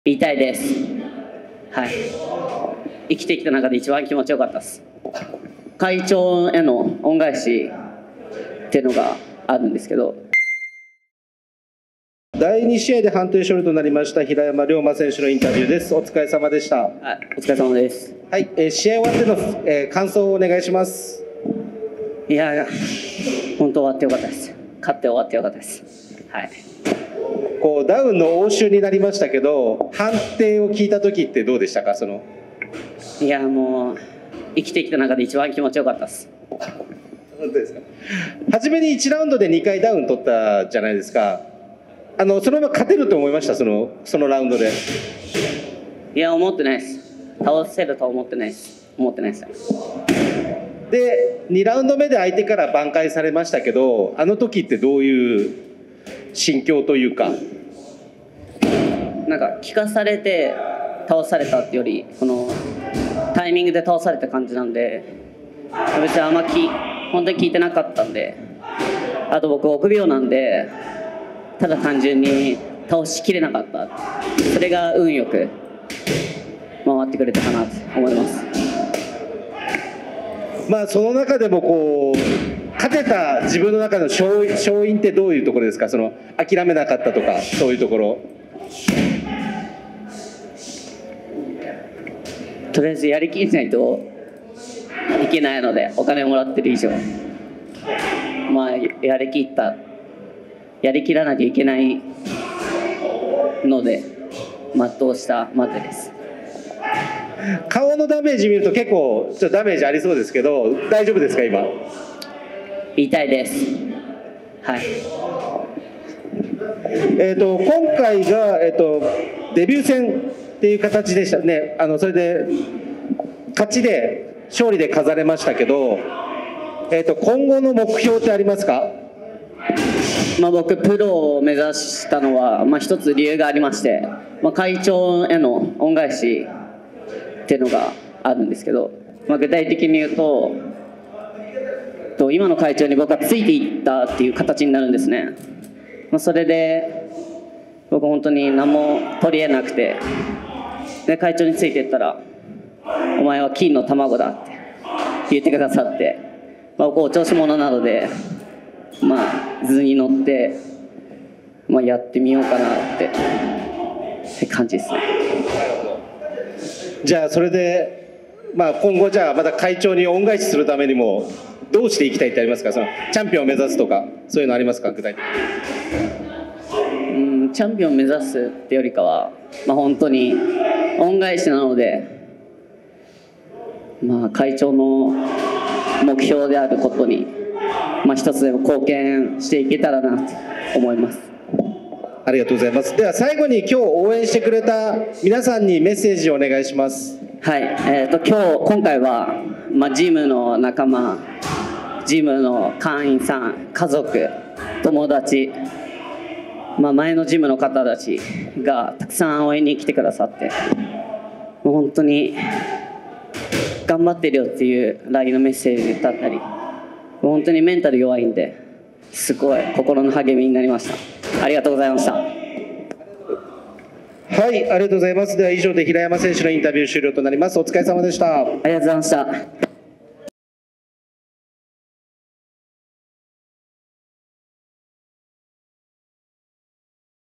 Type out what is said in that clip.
言いたいです。はい。生きてきた中で一番気持ちよかったです。会長への恩返しっていうのがあるんですけど。 第2試合で判定勝利となりました平山龍馬選手のインタビューです。お疲れ様でした。 はい、お疲れ様です。 はい、試合終わっての、感想をお願いします。 いや、本当終わってよかったです。勝って終わってよかったです。はい。 こうダウンの応酬になりましたけど、判定を聞いた時ってどうでしたか？ いや、もう生きてきた中で一番気持ちよかったです。 本当ですか？初めに1ラウンドで2回ダウン取ったじゃないですか。そのまま勝てると思いました？そのラウンドで。 いや、思ってないです。倒せるとは思ってないです。 で2ラウンド目で相手から挽回されましたけど、あの時ってどういう心境というか。 なんか聞かされて倒されたってより、このタイミングで倒された感じなんで、別にあんま本当に聞いてなかったんで、あと僕臆病なんで、ただ単純に倒しきれなかった、それが運よく回ってくれたかなと思います。 まあその中でもこう勝てた自分の中の勝因ってどういうところですか？諦めなかったとか、そういうところ。 とりあえずやりきんないといけないので、お金もらってる以上、まあやりきらなきゃいけないので、全うしたまでです。 顔のダメージ見ると結構ちょっとダメージありそうですけど、大丈夫ですか？今言いたいです。はい。 今回が、デビュー戦っていう形でしたね。それで勝利で飾れましたけど、今後の目標ってありますか？ 僕プロを目指したのは、一つ理由がありまして、会長への恩返しっていうのがあるんですけど、具体的に言うと今の会長に僕はついていったっていう形になるんですね。それで僕本当に何も取り得なくて、で会長についていったら「お前は金の卵だ」って言ってくださって、僕お調子者なので図に乗って、やってみようかなって感じですね。 じゃあそれで、今後じゃあまた会長に恩返しするためにもどうしていきたいってありますか？チャンピオンを目指すとかそういうのありますか？具体的に。 チャンピオンを目指すってよりかは、本当に恩返しなので、会長の目標であることに、一つでも貢献していけたらなと思います。 ありがとうございます。では最後に今日応援してくれた皆さんにメッセージをお願いします。 はい、今回は、ジムの仲間、ジムの会員さん、家族、友達、前のジムの方たちがたくさん応援に来てくださって、もう本当に頑張ってるよっていう LINE のメッセージだったり、本当にメンタル弱いんで、すごい心の励みになりました。ありがとうございました。 はい、ありがとうございます。では以上で平山選手のインタビュー終了となります。お疲れ様でした。 ありがとうございました。